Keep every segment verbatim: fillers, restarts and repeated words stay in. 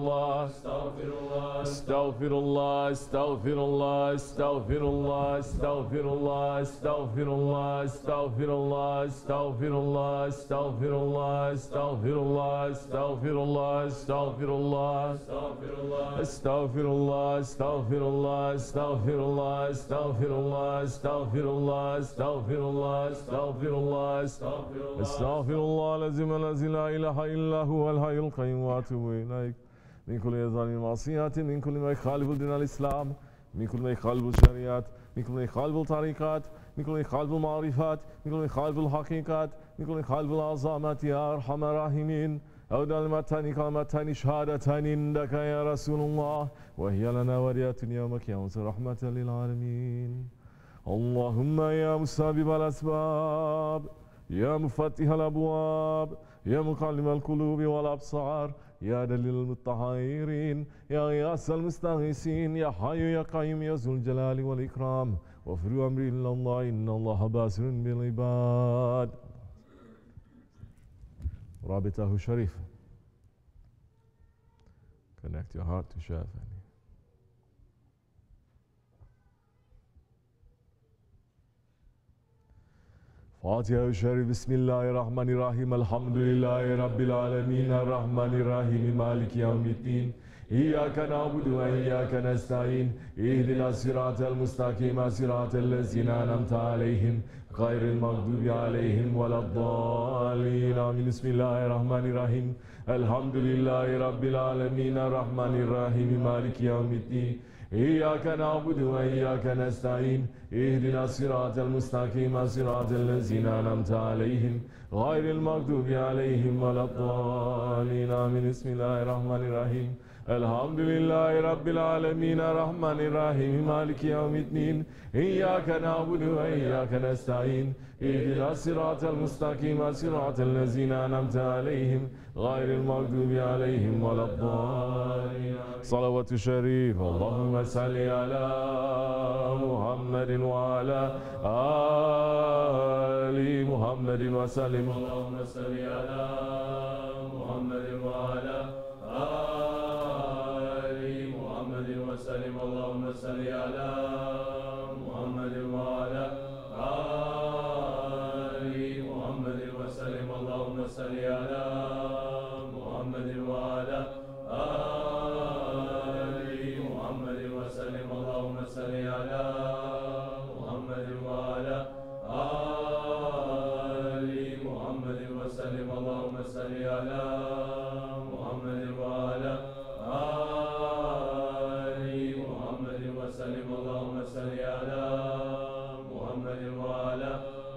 الله استغفر الله استغفر الله استغفر الله استغفر الله استغفر الله استغفر الله استغفر الله استغفر الله استغفر الله استغفر الله استغفر الله استغفر الله استغفر الله استغفر الله استغفر الله استغفر الله استغفر الله استغفر الله استغفر الله العظيم الذي لا اله الا هو الحي القيوم واتوب اليك من كل ظالم معصيات من كل ما يخالف دين الاسلام من كل ما يخالف الشريعات من كل ما يخالف الطريقات من كل ما يخالف المعرفات من كل ما يخالف الحقيقات من كل ما يخالف العظامات يا ارحم الراحمين أو كلمتان كلمتان شهادتان عندك يا رسول الله وهي لنا ولية يوم القيامة رحمة للعالمين اللهم يا مسبب الأسباب يا مفتح الأبواب يا مقلب القلوب والأبصار يا دليل المتحيرين يا غياث المستغيثين يا حي يا قيوم يا ذو الجلال والإكرام وفر أمري إلا الله إن الله باسر بالعباد. رابطه شريف. Connect your heart to Shafani. فاتحة الشريف. بسم الله الرحمن الرحيم الحمد لله رب العالمين الرحمن الرحيم مالك يوم الدين إياك نعبد وإياك نستعين اهدنا الصراط المستقيم صراط الذين أنعمت عليهم غير المغضوب عليهم ولا الضالين آمين. بسم الله الرحمن الرحيم الحمد لله رب العالمين الرحمن الرحيم مالك يوم الدين إياك نعبد وإياك نستعين اهدنا الصراط المستقيم صراط الذين أنعمت عليهم غير المغضوب عليهم ولا الضالين آمين. بسم الله الرحمن الرحيم الحمد لله رب العالمين الرحمن الرحيم مالك يوم الدين إياك نعبد وإياك نستعين اهدنا الصراط المستقيم صراط الذين أنعمت عليهم غير المغضوب عليهم ولا الضالين. صلوات الشريف. اللهم صل على محمد وعلى آل محمد وسلم. اللهم صل على محمد وعلى آل محمد وسلم. اللهم صل على محمد وعلى آل محمد وسلم. اللهم صل على محمد وعلى آل محمد وسلم. اللهم صل على محمد وعلى آل محمد وسلم. اللهم صل على محمد وعلى آل محمد وسلم. اللهم صل على محمد وعلى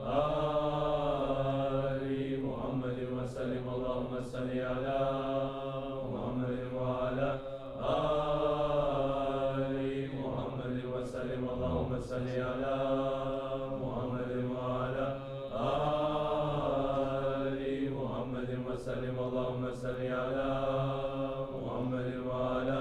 آل محمد وسلم. اللهم صل على محمد وعلى آل محمد وسلم. اللهم صل على محمد وعلى آل محمد وسلم. اللهم صل على محمد وعلى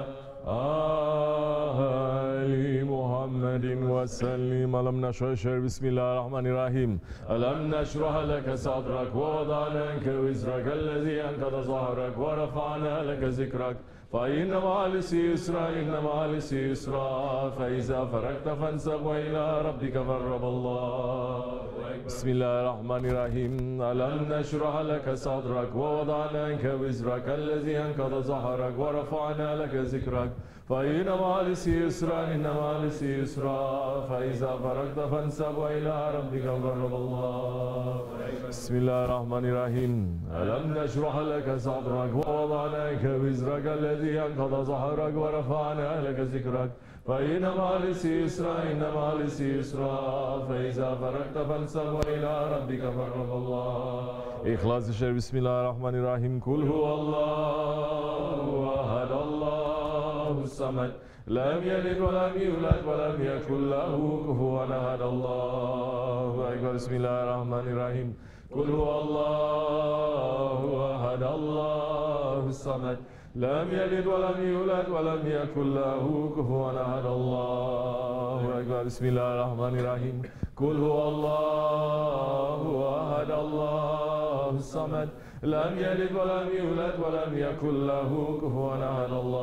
آل محمد وسلم. ألم نشرح. بسم الله الرحمن الرحيم ألم نشرح لك صدرك ووضعنا عنك وزرك الذي أنقض ظهرك ورفعنا لك ذكرك فإن مع العسر يسرا إن مع العسر يسرا فإذا فرغت فانصب وإلى ربك فارغب. الله. بسم الله الرحمن الرحيم ألم نشرح لك صدرك ووضعنا عنك وزرك الذي أنقض ظهرك ورفعنا لك ذكرك فإن مع العسر يسرا إن مع العسر يسرا فإذا فرغت فانصب وإلى ربك فارغب. الله. بسم الله الرحمن الرحيم ألم نشرح لك صدرك ووضعنا عنك وزرك الذي أنقض ظهرك ورفعنا لك ذكرك فإن مع العسر يسرا إن مع العسر يسرا فإذا فرغت فانصب وإلى ربك فارغب. الله. إخلاص الشريف. بسم الله الرحمن الرحيم قل هو الله أحد الله الصمد لم يلد ولم يولد ولم يكن له كفوا أحد. الله أكبر. بسم الله الرحمن الرحيم قل هو الله أحد الله الصمد لم يلد ولم يولد ولم يكن له كفوا أحد. الله أكبر. بسم الله الرحمن الرحيم قل هو الله أحد الله الصمد لم يلد ولم يولد ولم يكن له كفوا أحد. الله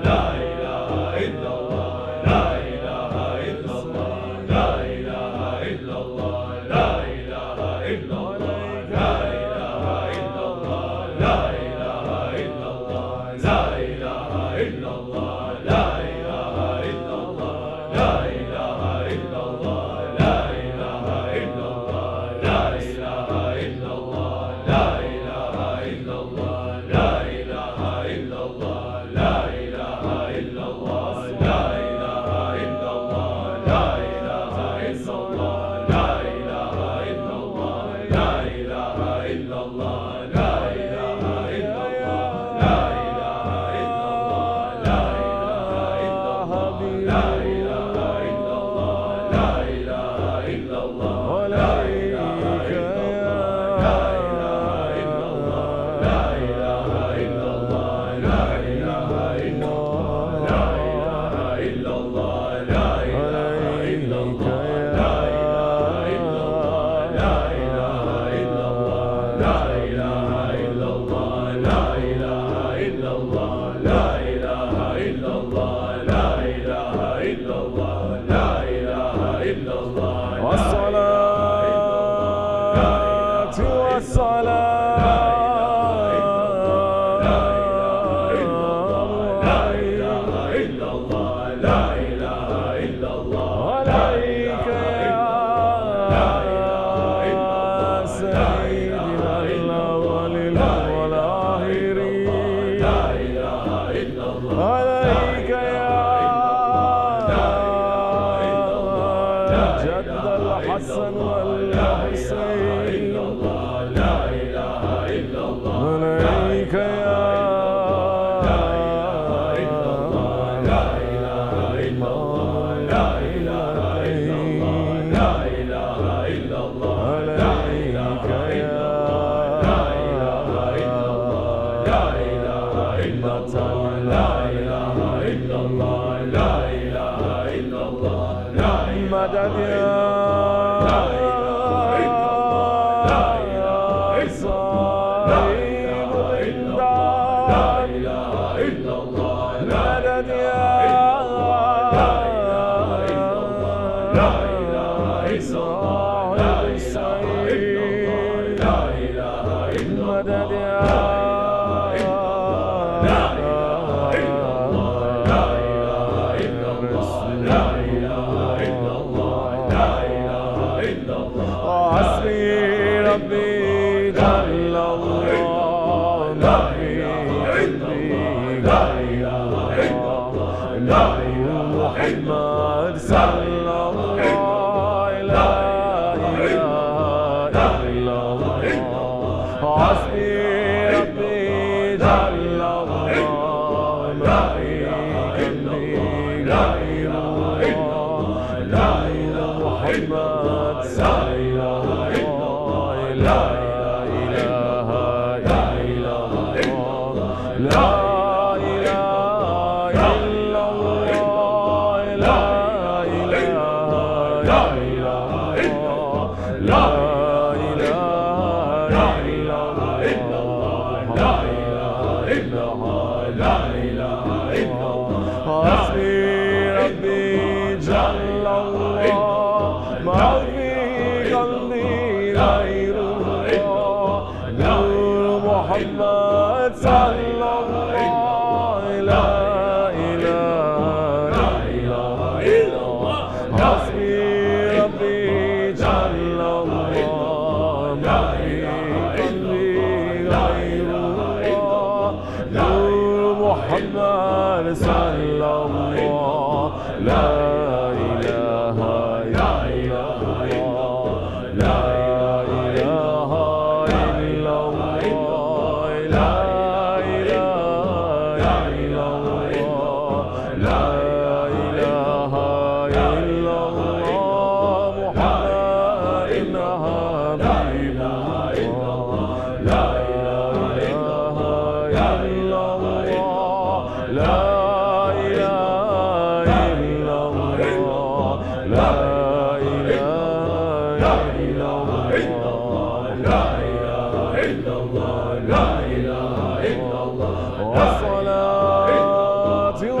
والصلاة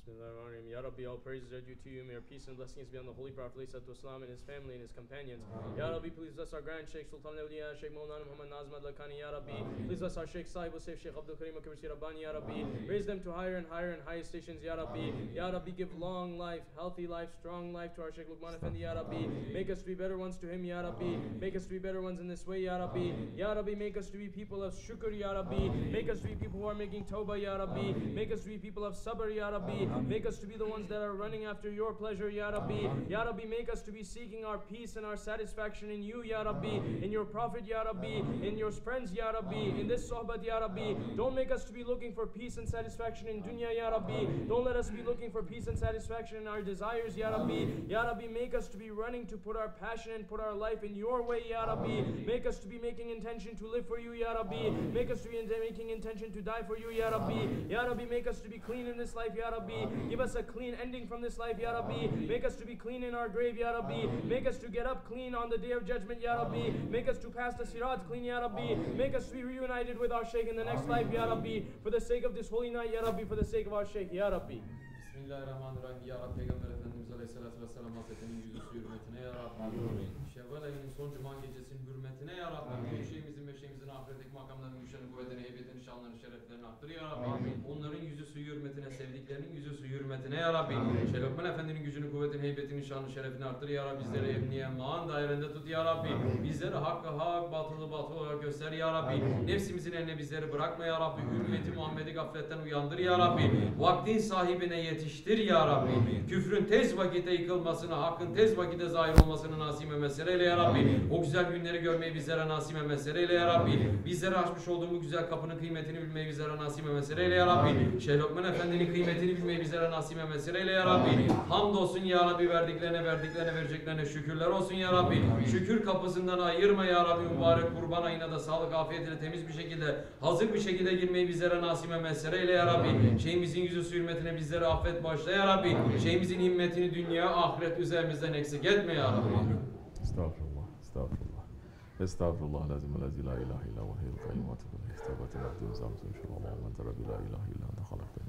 Bismillahirrahmanirrahim. Ya Rabbi, all praises are due to you. May our peace and blessings be on the Holy Prophet ﷺ and his family and his companions. Ya Rabbi, please bless our grand Sheikh Sultan al-Awliya, Sheikh Maulana Muhammad Nazim al-Lakani. Ya Rabbi, please bless our Sheikh Sahib al-Saif, Sheikh Abdul Karim al-Kabir Rabbani. Ya Rabbi, raise them to higher and higher and higher stations. Ya Rabbi, Ya Rabbi, give long life, healthy life, strong life to our Sheikh Luqman Effendi. Ya Rabbi, make us to be better ones to him. Ya Rabbi, make us to be better ones in this way. Ya Rabbi, Ya Rabbi, make us to be people of shukr. Ya Rabbi, make us to be people who are making tawbah. Ya Rabbi, make us to be people of sabr. Ya Rabbi, make us to be the ones that are running after your pleasure. Ya Rabbi, Ya Rabbi, make us to be seeking our peace and our satisfaction in you. Ya Rabbi, in your Prophet. Ya Rabbi, in your friends. Ya Rabbi, in this sohbat. Ya Rabbi, don't make us to be looking for peace and satisfaction in dunya. Ya Rabbi, don't let us be looking for peace and satisfaction in our desires. Ya Rabbi, Ya Rabbi, make us to be running to put our passion and put our life in your way. Ya Rabbi, make us to be making intention to live for you. Ya Rabbi, make us to be making intention to die for you. Ya Rabbi, Ya Rabbi, make us to be clean in this life. Ya Rabbi, give us a clean ending from this life. Ya Rabbi, make us to be clean in our grave. Ya Rabbi, make us to get up clean on the day of judgment. Ya Rabbi, make us to pass the sirat clean. Ya Rabbi, make us to be reunited with our Shaykh in the next life. Ya Rabbi, for the sake of this holy night. Ya Rabbi, for the sake of our Shaykh. Ya Rabbi. Bismillahirrahmanirrahim. Ya Rabbi, Peygamber Efendimiz Aleyhisselatü Vesselam Hazretleri'nin yüzü su hürmetine Ya Rabbi. Şevval ayının son cuma gecesinin hürmetine Ya Rabbi. Bir şeyimizin ve şeyimizin ahiretteki makamlarının güçlerini, kuvvetini, heybetini, şanlarını, şereflerini arttır Ya Rabbi. Onların yüzü suyu hürmetine, sevdiklerinin yüzü suyu hürmetine Ya Rabbi. Şeyh Lokman Efendi'nin gücünü, kuvvetini, heybetini, şanını, şerefini arttır Ya Rabbi. Bizleri emniye, maan dairende tut Ya Rabbi. Bizleri hakkı hak, batılı batıl olarak göster Ya Rabbi. Nefsimizin eline bizleri bırakma Ya Rabbi. Ümmeti Muhammed'i gafletten uyandır Ya Rabbi. Vaktin sahibine yetiştir Ya Rabbi. Küfrün tez vakitte yıkılmasını, hakkın tez vakitte zahir olmasını nasip mesele eyle Ya Rabbi. O güzel günleri görmeyi bizlere nasip mesele eyle Ya Rabbi. Bizlere açmış olduğum bu güzel kapının kıymetini bilmeyi bizlere nasip mesele eyle Ya Rabbi. Şeyh Lokman Efendi'nin kıymetini bilmeyi bizlere nasip mesele eyle Ya Rabbi. Hamdolsun Ya Rabbi, verdiklerine verdiklerine vereceklerine şükürler olsun Ya Rabbi. Şükür kapısından ayırma Ya Rabbi. Mübarek kurban ayına da sağlık, afiyet ile temiz bir şekilde, hazır bir şekilde girmeyi bizlere nasip mesele eyle Ya Rabbi. Şeyhimizin yüzü su hürmetine bizlere affet bağışla Ya Rabbi. Şeyhimizin himmetini dünya, ahiret üzerimizden eksik etme Ya Rabbi. Estağfurullah, estağfurullah. Estağfurullah lazim lezi la ilahe illa ve hiyyul kayyumatu bil ihtabati abdun zamzun inşallah men terabi la ilahe illa ente halakten.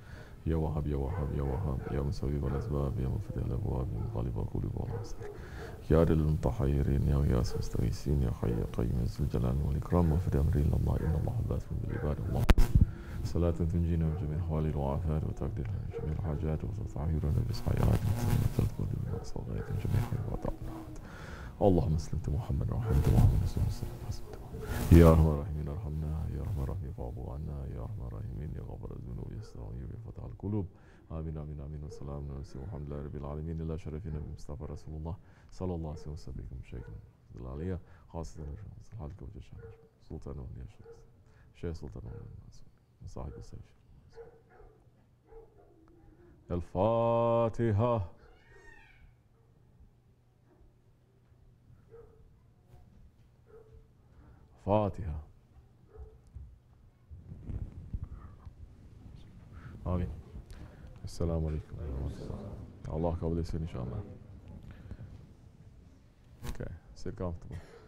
Ya Vahhab, Ya Vahhab, Ya Vahhab, Ya Musawwib al-asbab, Ya Mufti al-abwab, Ya Muqallib al-qulub wal-absar. Ya Adil al-mutahhirin, Ya Ghiyas al-mustaghisin, Ya Hayy ya Qayyum zul jalal wal ikram, wa fi amri Allah inna Allah bathun bil ibad Allah. صلاة تنجينا من جميع الأحوال والآثار وتقدر لنا جميع الحاجات وتطهرنا بصحيحات وتذكر بما صغيرات جميع الوطاعات. اللهم اسلمت محمد وحمد محمد رسول الله. يا أرحم الراحمين ارحمنا، يا أرحم الراحمين فاعف عنا، يا أرحم الراحمين يا غفر الذنوب يستر ويغفر فتح القلوب. آمين آمين آمين والسلام على والحمد لله رب العالمين. إلى شرفنا بمصطفى رسول الله صلى الله عليه وسلم بكم شيخنا العليا خاصة الحلقة وجه سلطان ولي الشيخ سلطان صاحب السيف. الفاتحة. فاتحة. آمين. السلام عليكم ورحمة الله. Allah kabul etsin inşallah. Okay, sit comfortable.